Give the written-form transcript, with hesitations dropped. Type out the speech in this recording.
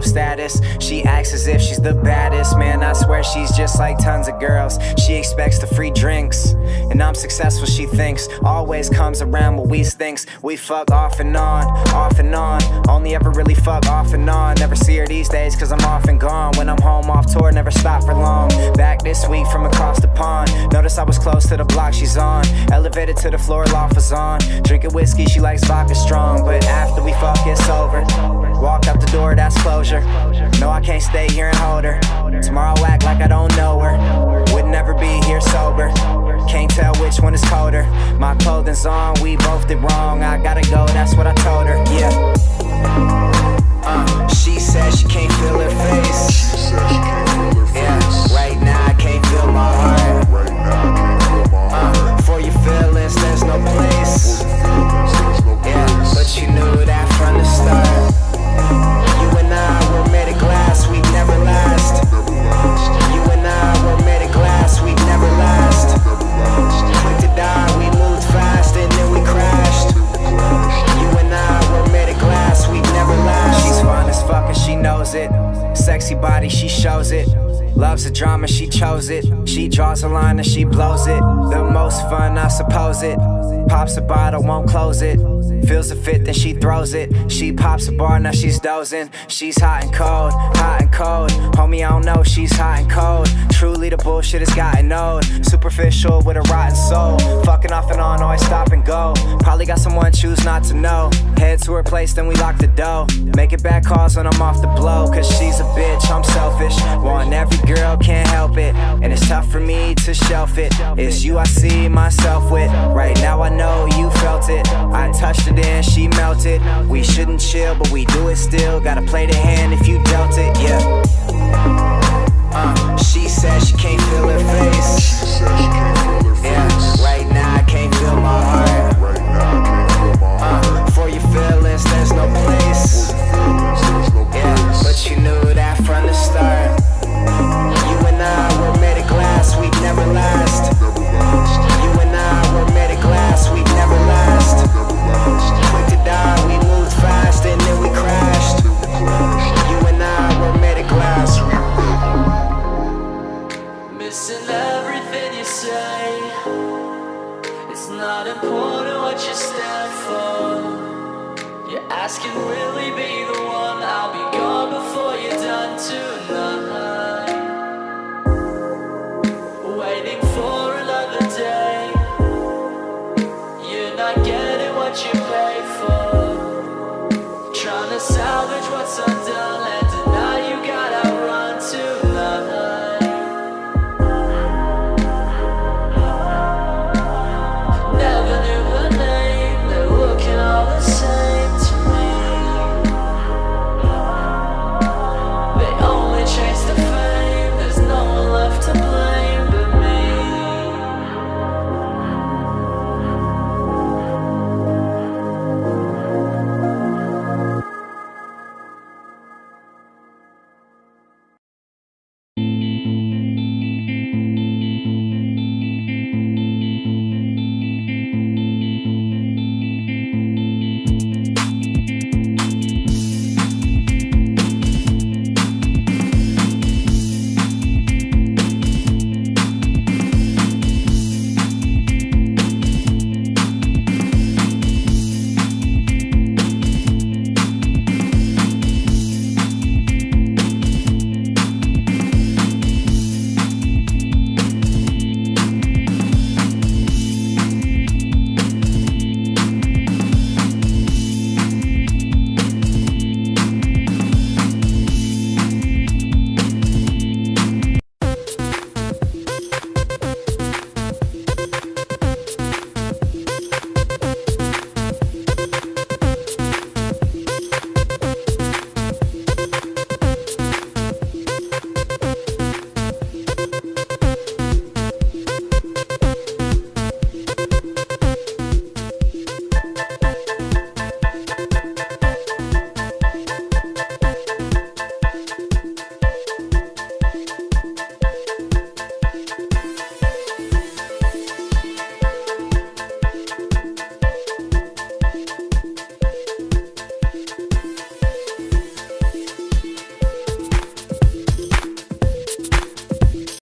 status. She acts as if she's the baddest. Man, I swear she's just like tons of girls. She expects the free drinks, and I'm successful, she thinks. Always comes around what we thinks. We fuck off and on, off and on. Only ever really fuck off and on. Never see her these days cause I'm off and gone. When I'm home off tour, never stop for long. Back this week from across the pond. Notice I was close to the block she's on. Elevated to the floor, loft was on. Drinking whiskey, she likes vodka strong. But after we fuck, it's over. Walk out the door, that's closure. No, I can't stay here and hold her. Tomorrow I'll act like I don't know her. Would never be here sober. Can't tell which one is colder. My clothing's on, we both did wrong. I gotta go, that's what I told her, yeah. She says she can't feel her face. Yeah, right now I can't feel my heart. For your feelings, there's no place. Yeah, but you knew that from the start. You and I were made of glass, we'd never last. You and I were made of glass, we'd never last. Quick to die, we moved fast and then we crashed. You and I were made of glass, we'd never last. She's fine as fuck and she knows it. Sexy body, she shows it. Loves the drama, she chose it. She draws a line and she blows it. The most fun, I suppose it. Pops a bottle, won't close it. Feels a fit, then she throws it. She pops a bar, now she's dozing. She's hot and cold, hot and cold. Homie, I don't know, she's hot and cold. Truly the bullshit has gotten old. Superficial with a rotten soul. Fucking off and on, always stop and go. Probably got someone, choose not to know. Head to her place, then we lock the door. Making bad calls when I'm off the blow. Cause she's a bitch, I'm selfish. Want every girl, can't help it. And it's tough for me to shelf it. It's you I see myself with. Right now I know you felt it. I touched it and she melted. We shouldn't chill, but we do it still. Gotta play the hand if you dealt it, yeah. She says she can't feel her face. Yeah, right now I can't feel my heart. For your feelings, there's no place. Yeah, but you knew that from the start. You and I were made of glass, we'd never last. You and I were made of glass, we'd never last. Quick to die, we moved fast and then we crashed. You and I were made of glass. Missing everything you say. It's not important what you stand for. Your ass can really be the